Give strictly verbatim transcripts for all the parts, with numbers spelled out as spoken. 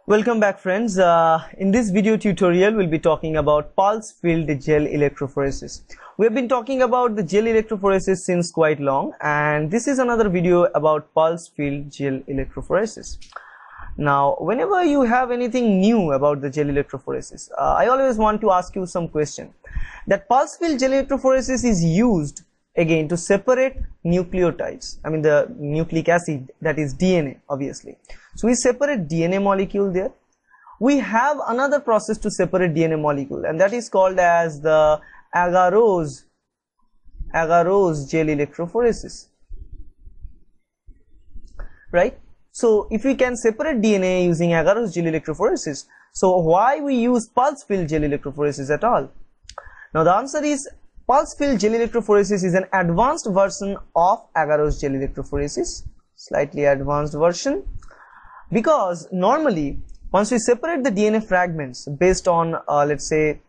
Welcome back, friends. Uh, in this video tutorial, we'll be talking about pulse field gel electrophoresis. We have been talking about the gel electrophoresis since quite long, and this is another video about pulse field gel electrophoresis. Now, whenever you have anything new about the gel electrophoresis, uh, I always want to ask you some question. That pulse field gel electrophoresis is used again to separate nucleotides, I mean the nucleic acid, that is D N A, obviously. So we separate D N A molecule there. We have another process to separate D N A molecule, and that is called as the agarose agarose gel electrophoresis, right? So if we can separate D N A using agarose gel electrophoresis, so why we use pulse field gel electrophoresis at all? Now the answer is pulse field gel electrophoresis is an advanced version of agarose gel electrophoresis, slightly advanced version, because normally once we separate the D N A fragments based on uh, let's say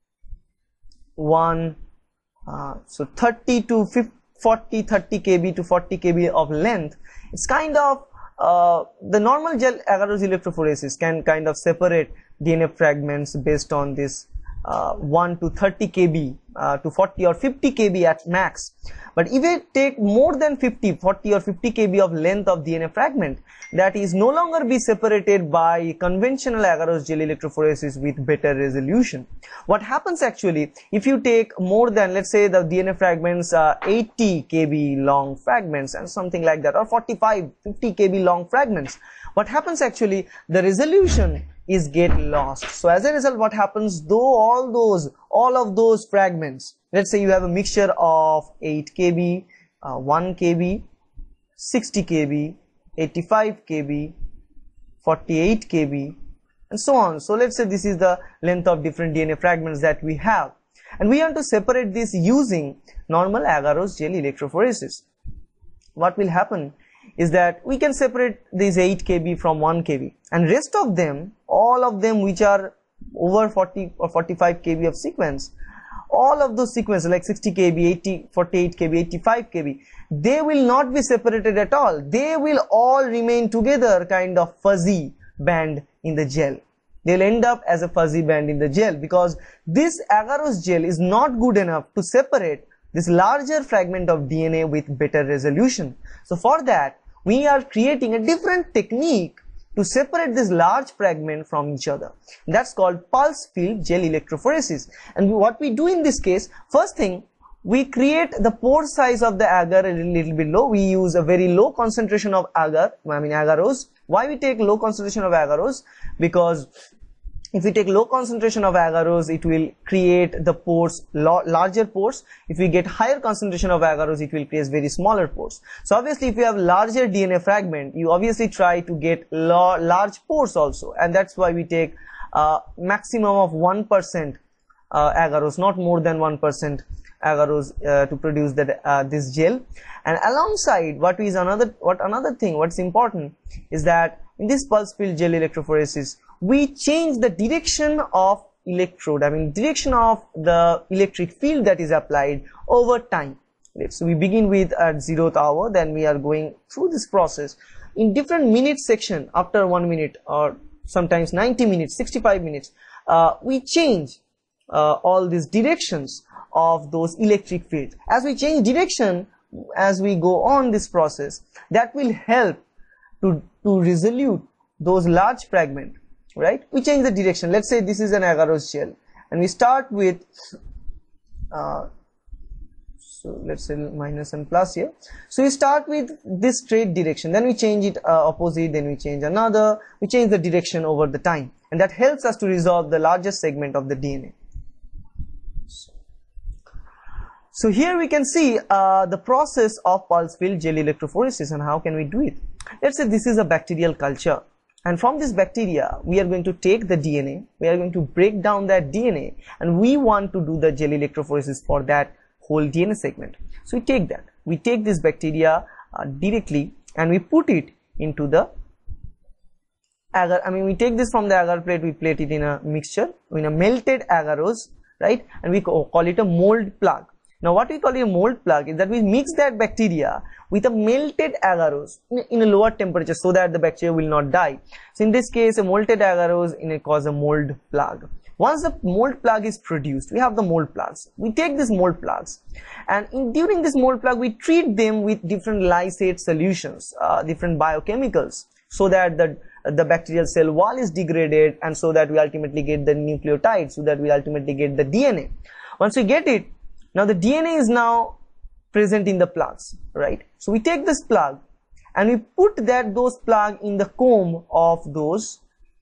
one uh, so thirty to forty, thirty kilograms to forty kilograms of length, it's kind of uh, the normal gel agarose electrophoresis can kind of separate D N A fragments based on this uh, one to thirty kilograms uh, to forty or fifty kilograms at max. But if we take more than fifty, forty or fifty kilograms of length of D N A fragment, that is no longer be separated by conventional agarose gel electrophoresis with better resolution. What happens actually, if you take more than, let's say the D N A fragments are eighty kilograms long fragments and something like that, or forty-five, fifty kilograms long fragments, what happens actually, the resolution is get lost. So as a result, what happens, though all those all of those fragments, let's say you have a mixture of eight kilograms, uh, one kilogram, sixty kilograms, eighty-five kilograms, forty-eight kilograms, and so on. So let's say this is the length of different D N A fragments that we have, and we want to separate this using normal agarose gel electrophoresis. What will happen is that we can separate these eight kilograms from one kilogram, and rest of them, all of them which are over forty or forty-five kilograms of sequence, all of those sequences like sixty kilograms, eighty, forty-eight kilograms, eighty-five kilograms, they will not be separated at all. They will all remain together, kind of fuzzy band in the gel. They'll end up as a fuzzy band in the gel, because this agarose gel is not good enough to separate this larger fragment of D N A with better resolution. So for that, we are creating a different technique to separate this large fragment from each other. That's called pulse field gel electrophoresis. And what we do in this case, first thing, we create the pore size of the agar a little bit low. We use a very low concentration of agar, I mean agarose. Why we take low concentration of agarose? Because if we take low concentration of agarose, it will create the pores, larger pores. If we get higher concentration of agarose, it will create very smaller pores. So obviously, if you have larger D N A fragment, you obviously try to get large pores also, and that's why we take uh, maximum of one percent uh, agarose, not more than one percent agarose uh, to produce that uh, this gel. And alongside, what is another what another thing, what's important is that in this pulse field gel electrophoresis, we change the direction of electrode, I mean direction of the electric field that is applied over time. So we begin with at zeroth hour, then we are going through this process in different minute section. After one minute or sometimes ninety minutes, sixty-five minutes, uh, we change uh, all these directions of those electric fields. As we change direction, as we go on this process, that will help to, to resolute those large fragments. Right, we change the direction. Let's say this is an agarose gel, and we start with uh, so let's say minus and plus here. So we start with this straight direction, then we change it uh, opposite, then we change another, we change the direction over the time, and that helps us to resolve the largest segment of the D N A. So here we can see uh, the process of pulse field gel electrophoresis, and how can we do it. Let's say this is a bacterial culture. And from this bacteria, we are going to take the D N A, we are going to break down that D N A, and we want to do the gel electrophoresis for that whole D N A segment. So we take that, we take this bacteria uh, directly, and we put it into the agar, I mean we take this from the agar plate, we plate it in a mixture, in a melted agarose, right, and we call it a mold plug. Now what we call a mold plug is that we mix that bacteria with a melted agarose in a lower temperature so that the bacteria will not die. So in this case, a molted agarose in a cause a mold plug. Once the mold plug is produced, we have the mold plugs. We take these mold plugs, and in, during this mold plug, we treat them with different lysate solutions, uh, different biochemicals, so that the the bacterial cell wall is degraded, and so that we ultimately get the nucleotides, so that we ultimately get the D N A. Once we get it, now the D N A is now present in the plugs, right? So we take this plug and we put that those plug in the comb of those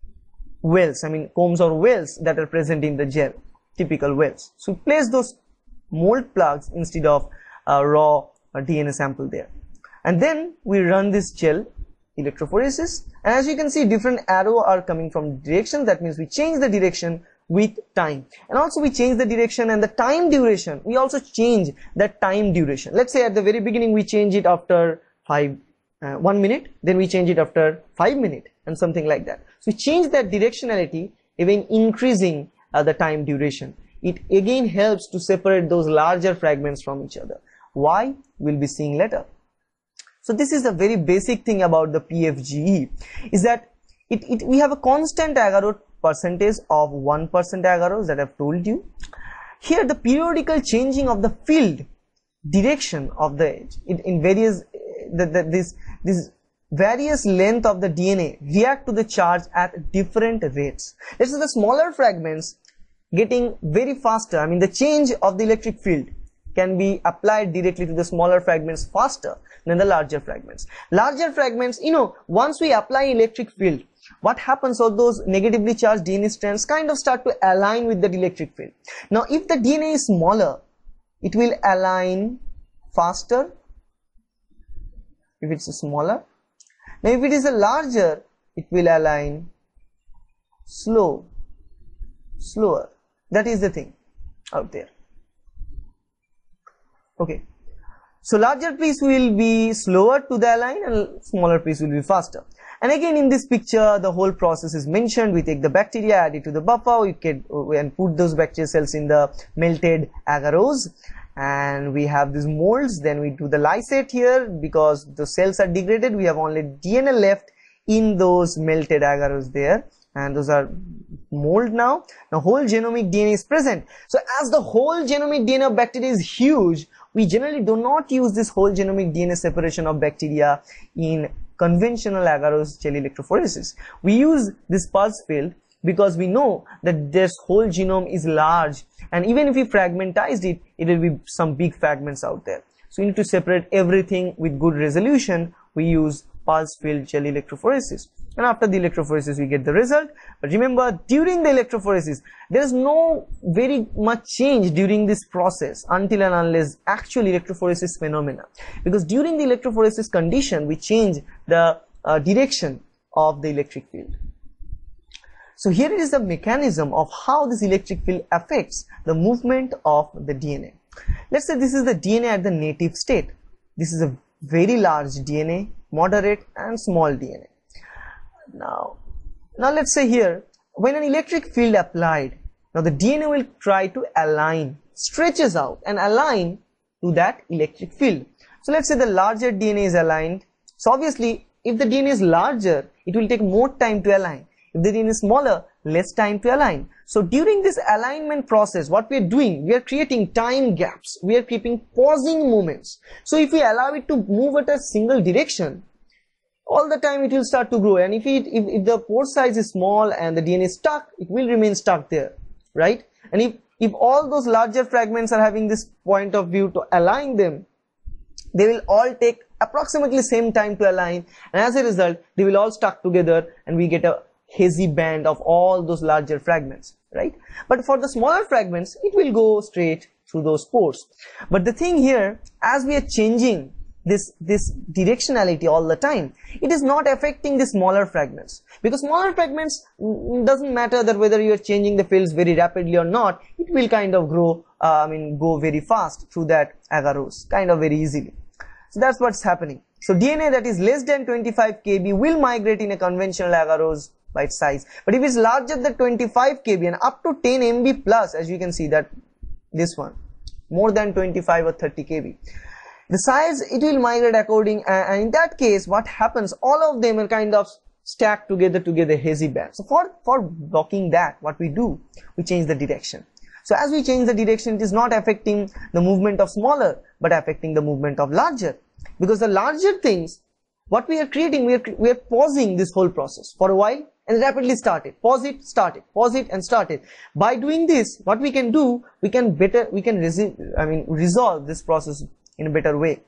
wells, I mean combs or wells that are present in the gel, typical wells. So we place those mold plugs instead of uh, raw uh, D N A sample there, and then we run this gel electrophoresis, and as you can see, different arrow are coming from direction. That means we change the direction with time, and also we change the direction and the time duration. We also change that time duration. Let's say at the very beginning we change it after five uh, one minute, then we change it after five minutes, and something like that. So we change that directionality, even increasing uh, the time duration. It again helps to separate those larger fragments from each other. Why? We'll be seeing later. So this is a very basic thing about the P F G E, is that it, it we have a constant agarose percentage of one percent agarose that I've told you. Here the periodical changing of the field direction of the edge in, in various the, the, this this various length of the D N A react to the charge at different rates. Let's say the smaller fragments getting very faster, I mean the change of the electric field can be applied directly to the smaller fragments faster than the larger fragments. Larger fragments, you know, once we apply electric field, what happens, all those negatively charged D N A strands kind of start to align with the electric field. Now if the D N A is smaller, it will align faster if it's smaller. Now if it is a larger, it will align slow, slower. That is the thing out there. Okay, so larger piece will be slower to the align and smaller piece will be faster. And again in this picture the whole process is mentioned. We take the bacteria, add it to the buffer, we can and put those bacterial cells in the melted agarose, and we have these molds. Then we do the lysate here, because the cells are degraded, we have only D N A left in those melted agarose there, and those are mold now. Now whole genomic D N A is present. So as the whole genomic D N A of bacteria is huge, we generally do not use this whole genomic D N A separation of bacteria in conventional agarose gel electrophoresis. We use this pulse field because we know that this whole genome is large, and even if we fragmentized it, it will be some big fragments out there. So we need to separate everything with good resolution. We use pulse field gel electrophoresis, and after the electrophoresis we get the result. But remember, during the electrophoresis there is no very much change during this process until and unless actual electrophoresis phenomena, because during the electrophoresis condition we change the uh, direction of the electric field. So here is the mechanism of how this electric field affects the movement of the D N A. Let's say this is the D N A at the native state. This is a very large D N A, moderate and small D N A. Now, now let's say here, when an electric field applied, now the D N A will try to align, stretches out and align to that electric field. So let's say the larger D N A is aligned. So obviously, if the D N A is larger, it will take more time to align. If the D N A is smaller, less time to align. So during this alignment process, what we are doing, we are creating time gaps. We are keeping pausing moments. So if we allow it to move at a single direction, all the time it will start to grow. And if it if, if the pore size is small and the D N A is stuck, it will remain stuck there, right? And if if all those larger fragments are having this point of view to align them, they will all take approximately same time to align, and as a result they will all stuck together and we get a hazy band of all those larger fragments, right? But for the smaller fragments, it will go straight through those pores. But the thing here, as we are changing this this directionality all the time, it is not affecting the smaller fragments, because smaller fragments, doesn't matter that whether you are changing the fields very rapidly or not, it will kind of grow, uh, I mean go very fast through that agarose, kind of very easily. So that's what's happening. So D N A that is less than twenty-five K B will migrate in a conventional agarose by its size, but if it's larger than twenty-five K B and up to ten M B plus, as you can see that this one, more than twenty-five or thirty K B. The size, it will migrate according, and in that case what happens, all of them are kind of stacked together together hazy band. So for for blocking that, what we do, we change the direction. So as we change the direction, it is not affecting the movement of smaller but affecting the movement of larger, because the larger things what we are creating, we are we are pausing this whole process for a while and rapidly start it, pause it, start it, pause it and start it. By doing this, what we can do, we can better we can I mean resolve this process in a better way.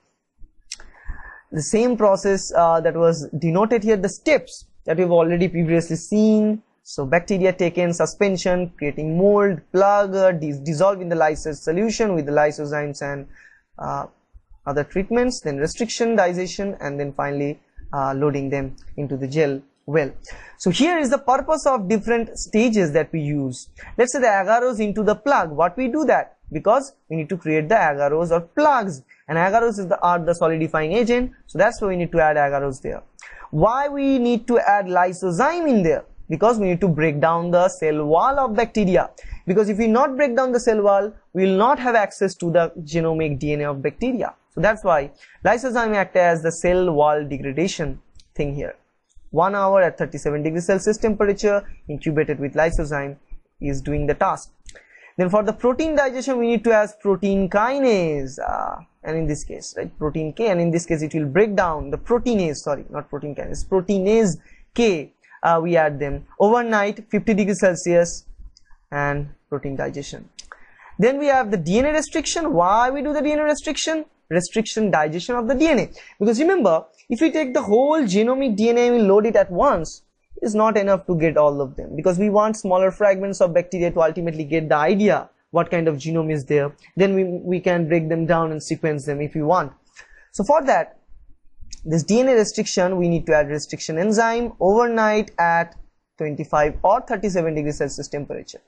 The same process uh, that was denoted here, the steps that we've already previously seen. So bacteria taken, suspension, creating mold, plug, uh, dis dissolve in the lysis solution with the lysozymes and uh, other treatments, then restriction, digestion, and then finally uh, loading them into the gel well. So here is the purpose of different stages that we use. Let's say the agarose into the plug. What we do that? Because we need to create the agarose or plugs, and agarose is the, are the solidifying agent, so that's why we need to add agarose there. Why we need to add lysozyme in there? Because we need to break down the cell wall of bacteria, because if we not break down the cell wall, we will not have access to the genomic D N A of bacteria. So that's why lysozyme act as the cell wall degradation thing here. One hour at thirty-seven degrees Celsius temperature, incubated with lysozyme, is doing the task. Then for the protein digestion, we need to add protein kinase, uh, and in this case, right, protein K, and in this case it will break down the proteinase, sorry, not protein kinase, proteinase K, uh, we add them overnight, fifty degrees Celsius, and protein digestion. Then we have the D N A restriction. Why we do the D N A restriction? Restriction digestion of the D N A. Because remember, if we take the whole genomic D N A and we load it at once, is not enough to get all of them, because we want smaller fragments of bacteria to ultimately get the idea what kind of genome is there. Then we, we can break them down and sequence them if we want. So for that, this D N A restriction, we need to add restriction enzyme overnight at twenty-five or thirty-seven degrees Celsius temperature.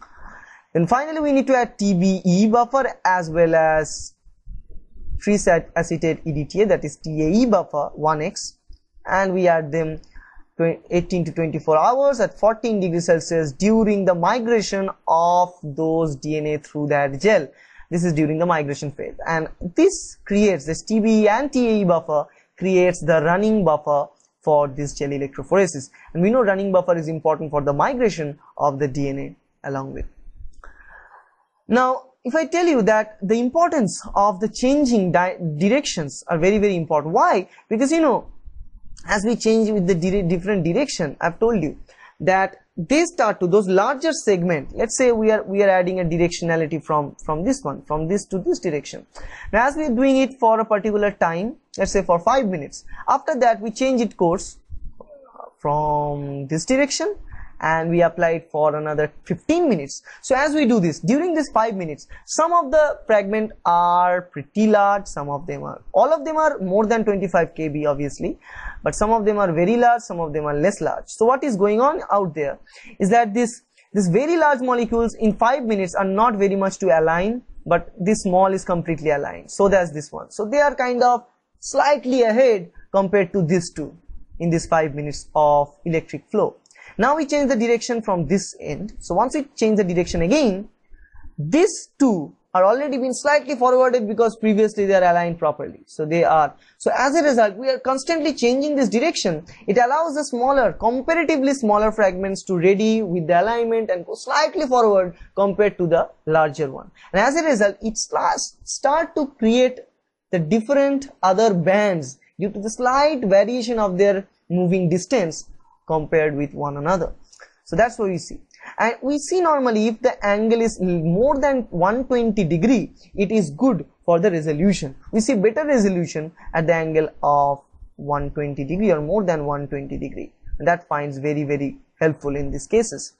Then finally we need to add T B E buffer as well as free acetate E D T A, that is T A E buffer one X, and we add them eighteen to twenty-four hours at fourteen degrees Celsius during the migration of those D N A through that gel. This is during the migration phase, and this creates, this T B E and T A E buffer creates the running buffer for this gel electrophoresis, and we know running buffer is important for the migration of the D N A along with. Now if I tell you that the importance of the changing di directions are very very important. Why? Because you know, as we change with the dire different direction, I've told you that they start to, those larger segment, let's say we are we are adding a directionality from from this one, from this to this direction. Now as we are doing it for a particular time, let's say for five minutes, after that we change it course from this direction and we apply it for another fifteen minutes. So as we do this, during this five minutes, some of the fragment are pretty large, some of them are, all of them are more than twenty-five K B obviously, but some of them are very large, some of them are less large. So what is going on out there is that this, this very large molecules in five minutes are not very much to align, but this small is completely aligned. So that's this one. So they are kind of slightly ahead compared to this two in this five minutes of electric flow. Now we change the direction from this end. So once we change the direction again, these two are already been slightly forwarded because previously they are aligned properly. So they are, so as a result, we are constantly changing this direction. It allows the smaller, comparatively smaller fragments to ready with the alignment and go slightly forward compared to the larger one. And as a result, it starts start to create the different other bands due to the slight variation of their moving distance compared with one another. So that's what we see. And we see normally if the angle is more than one hundred twenty degree, it is good for the resolution. We see better resolution at the angle of one hundred twenty degree or more than one hundred twenty degree. And that finds very very helpful in these cases.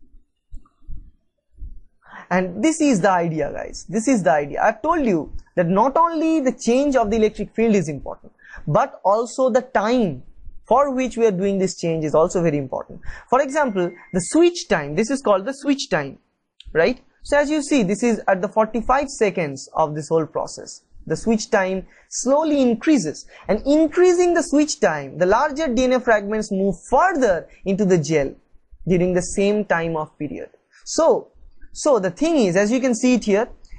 And this is the idea, guys. This is the idea. I've told you that not only the change of the electric field is important, but also the time for which we are doing this change is also very important. For example, the switch time, this is called the switch time, right? So as you see, this is at the forty-five seconds of this whole process. The switch time slowly increases, and increasing the switch time, the larger D N A fragments move further into the gel during the same time of period. So, so the thing is, as you can see it here,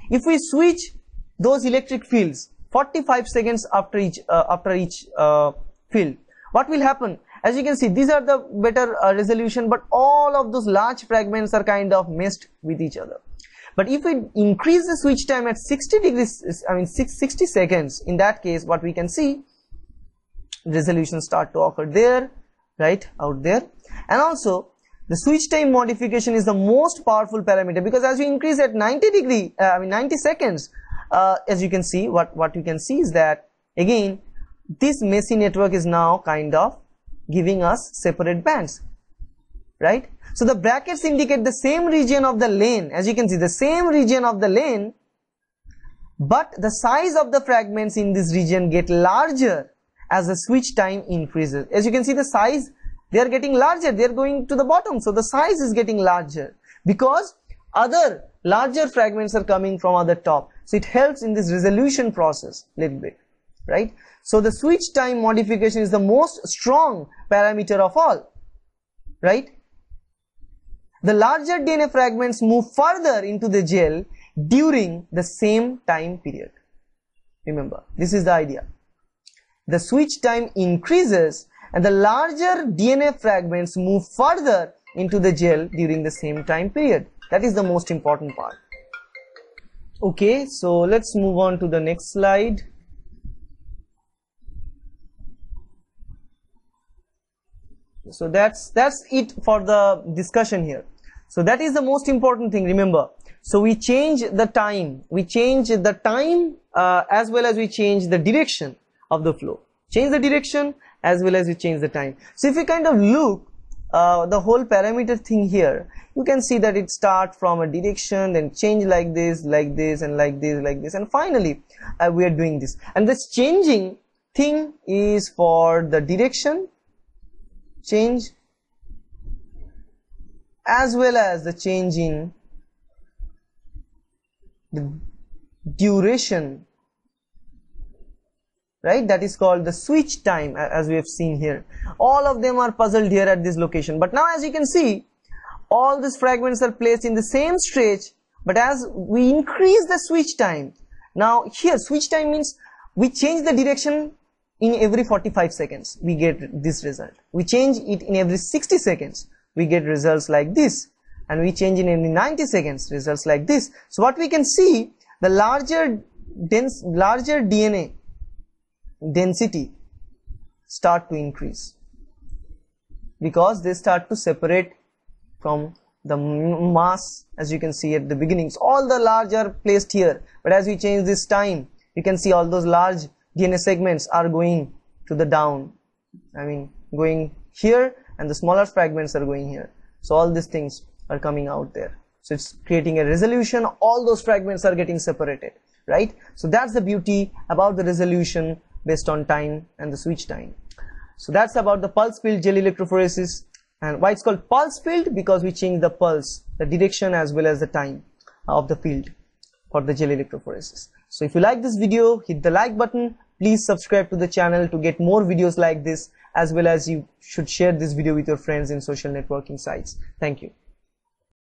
if we switch those electric fields forty-five seconds after each uh, after each uh, field, what will happen? As you can see, these are the better uh, resolution, but all of those large fragments are kind of messed with each other. But if we increase the switch time at sixty degrees, I mean sixty seconds, in that case what we can see, resolution start to occur there, right, out there. And also the switch time modification is the most powerful parameter, because as you increase at ninety degree, uh, I mean ninety seconds, uh, as you can see, what what you can see is that again this messy network is now kind of giving us separate bands, right? So the brackets indicate the same region of the lane, as you can see, the same region of the lane, but the size of the fragments in this region get larger as the switch time increases. As you can see, the size, they are getting larger, they are going to the bottom, so the size is getting larger because other larger fragments are coming from other top. So it helps in this resolution process little bit, right? So the switch time modification is the most strong parameter of all, right? The larger D N A fragments move further into the gel during the same time period. Remember, this is the idea. The switch time increases and the larger D N A fragments move further into the gel during the same time period. That is the most important part. Okay, so let's move on to the next slide. So that's that's it for the discussion here. So that is the most important thing, remember. So we change the time, we change the time uh, as well as we change the direction of the flow. Change the direction as well as we change the time. So if you kind of look uh, the whole parameter thing here, you can see that it starts from a direction, then change like this, like this, and like this, like this, and finally uh, we are doing this. And this changing thing is for the direction change as well as the change in the duration, right? That is called the switch time, as we have seen here. All of them are puzzled here at this location, but now as you can see, all these fragments are placed in the same stretch, but as we increase the switch time, now here switch time means we change the direction in every forty-five seconds, we get this result. We change it in every sixty seconds, we get results like this, and we change in every ninety seconds, results like this. So what we can see, the larger dense larger D N A density start to increase because they start to separate from the mass. As you can see at the beginnings, all the large are placed here, but as we change this time, you can see all those large D N A segments are going to the down, I mean going here, and the smaller fragments are going here. So all these things are coming out there. So it's creating a resolution, all those fragments are getting separated, right? So that's the beauty about the resolution based on time and the switch time. So that's about the pulse field gel electrophoresis. And why it's called pulse field? Because we change the pulse, the direction as well as the time of the field for the gel electrophoresis. So if you like this video, hit the like button. Please subscribe to the channel to get more videos like this, as well as you should share this video with your friends in social networking sites. Thank you.